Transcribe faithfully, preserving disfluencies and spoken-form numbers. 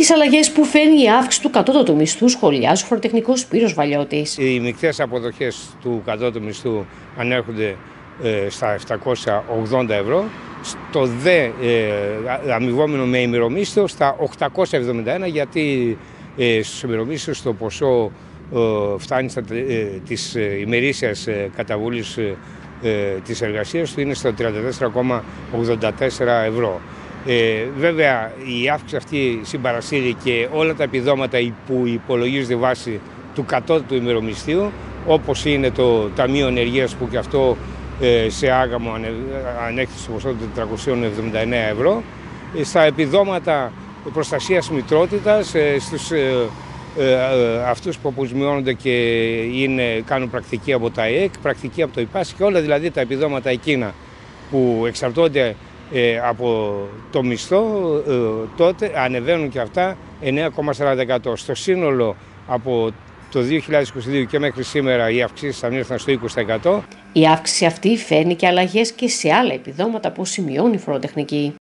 Τις αλλαγές που φέρνει η αύξηση του κατώτατου μισθού σχολιάζει ο φοροτεχνικός Σπύρος Βαλιώτης. Οι μικρές αποδοχές του κατώτατου μισθού ανέρχονται ε, στα επτακόσια ογδόντα ευρώ, στο δε ε, αμοιβόμενο με ημερομίσθιο στα οκτακόσια εβδομήντα ένα, γιατί ε, στους ημερομίσθιους το ποσό ε, φτάνει στα, ε, της ε, ημερήσιας ε, καταβολής ε, της εργασίας του, είναι στο τριάντα τέσσερα κόμμα ογδόντα τέσσερα ευρώ. Ε, βέβαια η αύξηση αυτή συμπαρασύρει και όλα τα επιδόματα που υπολογίζονται βάσει του κατώτατου ημερομισθίου, όπως είναι το Ταμείο Ενεργείας, που και αυτό ε, σε άγαμο ανέχεται στο ποσό των τετρακόσια εβδομήντα εννέα ευρώ, ε, στα επιδόματα προστασίας μητρότητας, ε, στους ε, ε, ε, αυτούς που αποζημιώνονται και είναι, κάνουν πρακτική από τα ΕΕΚ, πρακτική από το ΙΠΑΣ, και όλα δηλαδή τα επιδόματα εκείνα που εξαρτώνται Ε, από το μισθό, ε, τότε ανεβαίνουν και αυτά εννέα κόμμα σαράντα τοις εκατό. Στο σύνολο από το δύο χιλιάδες είκοσι δύο και μέχρι σήμερα οι αυξήσεις ανήλθαν στο είκοσι τοις εκατό. Η αύξηση αυτή φέρνει και αλλαγές και σε άλλα επιδόματα που σημειώνει η φοροτεχνική.